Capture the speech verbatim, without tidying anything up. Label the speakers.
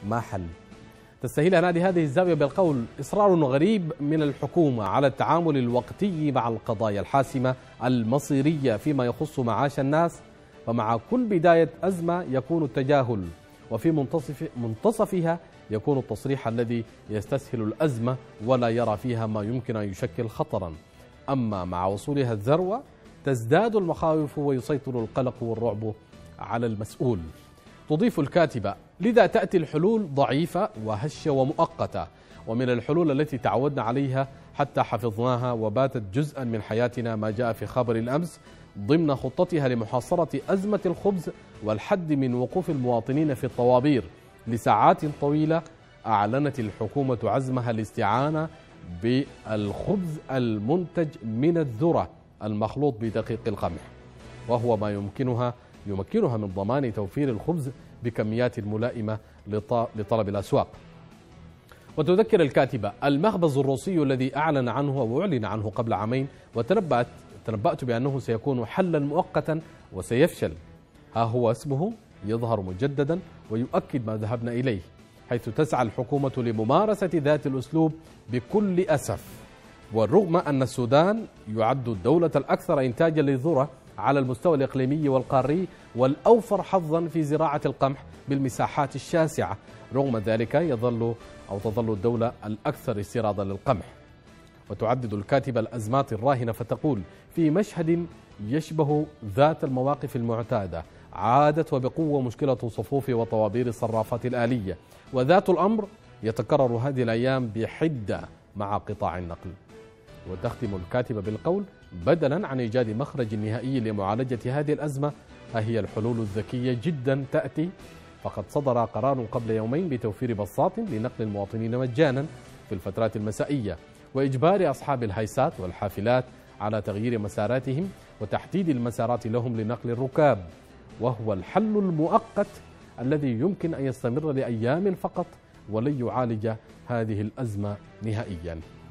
Speaker 1: ما حل. تستهيل نادي هذه الزاوية بالقول: إصرار غريب من الحكومة على التعامل الوقتي مع القضايا الحاسمة المصيرية فيما يخص معاش الناس، فمع كل بداية أزمة يكون التجاهل، وفي منتصف منتصفها يكون التصريح الذي يستسهل الأزمة ولا يرى فيها ما يمكن أن يشكل خطرا. أما مع وصولها الذروة تزداد المخاوف ويسيطر القلق والرعب على المسؤول. تضيف الكاتبة: لذا تأتي الحلول ضعيفة وهشة ومؤقتة، ومن الحلول التي تعودنا عليها حتى حفظناها وباتت جزءا من حياتنا ما جاء في خبر الأمس ضمن خطتها لمحاصرة أزمة الخبز والحد من وقوف المواطنين في الطوابير لساعات طويلة. أعلنت الحكومة عزمها الاستعانة بالخبز المنتج من الذرة المخلوط بدقيق القمح، وهو ما يمكنها يمكنها من ضمان توفير الخبز بكميات ملائمة لطلب الأسواق. وتذكر الكاتبة المخبز الروسي الذي أعلن عنه وأعلن عنه قبل عامين وتنبأت تنبأت بأنه سيكون حلا مؤقتا وسيفشل، ها هو اسمه يظهر مجددا ويؤكد ما ذهبنا إليه، حيث تسعى الحكومة لممارسة ذات الأسلوب بكل أسف. والرغم أن السودان يعد الدولة الأكثر إنتاجا للذرة على المستوى الإقليمي والقاري والأوفر حظا في زراعة القمح بالمساحات الشاسعة، رغم ذلك يظل أو تظل الدولة الأكثر استيرادا للقمح. وتعدد الكاتبة الأزمات الراهنة فتقول: في مشهد يشبه ذات المواقف المعتادة عادت وبقوة مشكلة صفوف وطوابير الصرافات الآلية، وذات الأمر يتكرر هذه الأيام بحدة مع قطاع النقل. وتختم الكاتبة بالقول: بدلا عن إيجاد مخرج نهائي لمعالجة هذه الأزمة، ها هي الحلول الذكية جدا تأتي. فقد صدر قرار قبل يومين بتوفير بساط لنقل المواطنين مجانا في الفترات المسائية، وإجبار أصحاب الهيسات والحافلات على تغيير مساراتهم وتحديد المسارات لهم لنقل الركاب، وهو الحل المؤقت الذي يمكن أن يستمر لأيام فقط ولن يعالج هذه الأزمة نهائيا.